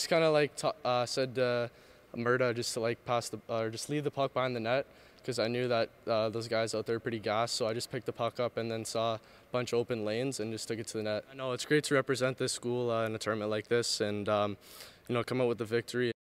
just kind of like said to Murda just to like pass the or just leave the puck behind the net, because I knew that those guys out there are pretty gassed. So I just picked the puck up and then saw a bunch of open lanes and just took it to the net. I know it's great to represent this school in a tournament like this and come out with the victory.